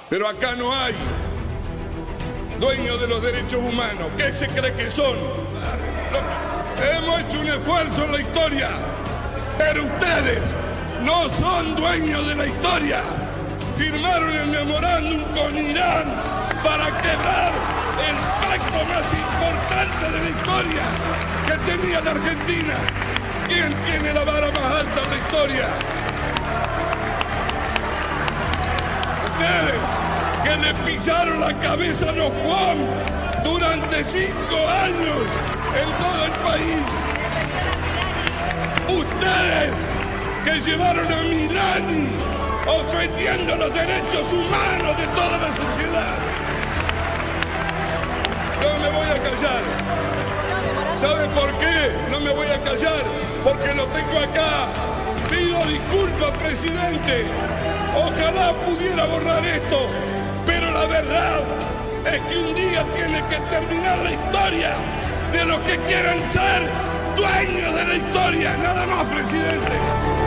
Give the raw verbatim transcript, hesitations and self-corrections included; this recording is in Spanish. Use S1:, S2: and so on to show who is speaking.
S1: Pero acá no hay dueños de los derechos humanos. ¿Qué se cree que son? Hemos hecho un esfuerzo en la historia, pero ustedes no son dueños de la historia. Firmaron el memorándum con Irán para quebrar el pacto más importante de la historia que tenía la Argentina. ¿Quién tiene la vara más alta en la historia? Ustedes, que le pisaron la cabeza a los Juan durante cinco años en todo el país. Ustedes, que llevaron a Milani ofendiendo los derechos humanos de toda la sociedad. No me voy a callar. ¿Saben por qué no me voy a callar? Porque lo tengo acá. Pido disculpas, presidente. Ojalá pudiera borrar esto, pero la verdad es que un día tiene que terminar la historia de los que quieran ser dueños de la historia. Nada más, presidente.